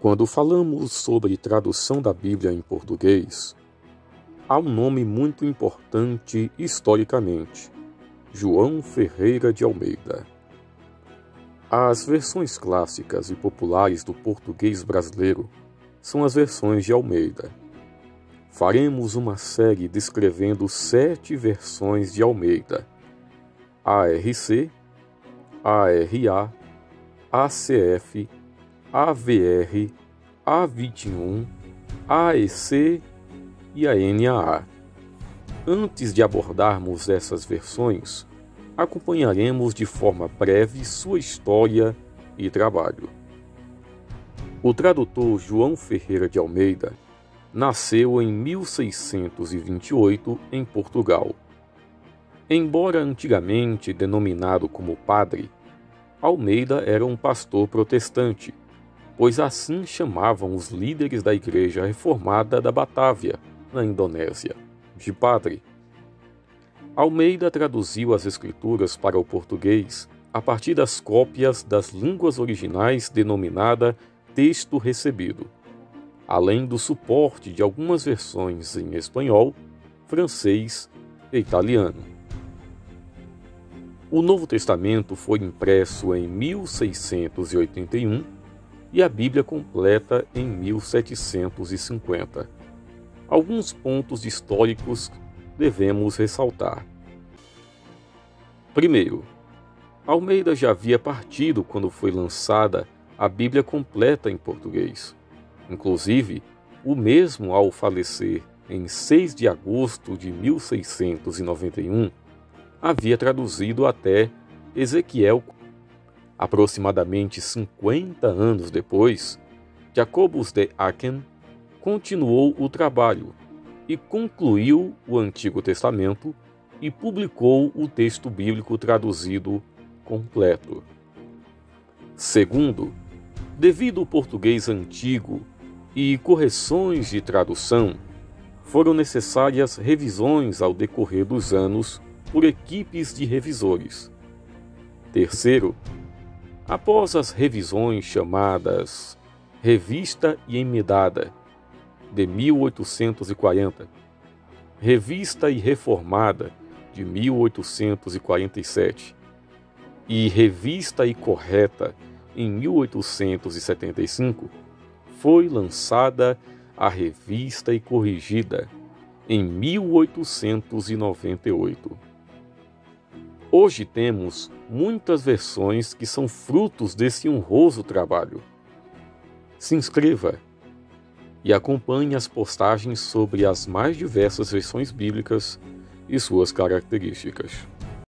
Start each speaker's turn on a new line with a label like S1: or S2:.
S1: Quando falamos sobre tradução da Bíblia em português, há um nome muito importante historicamente: João Ferreira de Almeida. As versões clássicas e populares do português brasileiro são as versões de Almeida. Faremos uma série descrevendo 7 versões de Almeida: ARC, ARA, ACF, AVR, A21, AEC e a NAA. Antes de abordarmos essas versões, acompanharemos de forma breve sua história e trabalho. O tradutor João Ferreira de Almeida nasceu em 1628 em Portugal. Embora antigamente denominado como padre, Almeida era um pastor protestante, pois assim chamavam os líderes da Igreja Reformada da Batávia, na Indonésia, de padre. Almeida traduziu as Escrituras para o português a partir das cópias das línguas originais denominada texto recebido, além do suporte de algumas versões em espanhol, francês e italiano. O Novo Testamento foi impresso em 1681 e a Bíblia completa em 1750. Alguns pontos históricos devemos ressaltar. Primeiro, Almeida já havia partido quando foi lançada a Bíblia completa em português. Inclusive, o mesmo ao falecer em 6 de agosto de 1691, havia traduzido até Ezequiel. Aproximadamente 50 anos depois, Jacobus de Aachen continuou o trabalho e concluiu o Antigo Testamento e publicou o texto bíblico traduzido completo. Segundo, devido ao português antigo e correções de tradução, foram necessárias revisões ao decorrer dos anos por equipes de revisores. Terceiro, após as revisões chamadas Revista e Emendada, de 1840, Revista e Reformada, de 1847, e Revista e Correta, em 1875, foi lançada a Revista e Corrigida, em 1898. Hoje temos muitas versões que são frutos desse honroso trabalho. Se inscreva e acompanhe as postagens sobre as mais diversas versões bíblicas e suas características.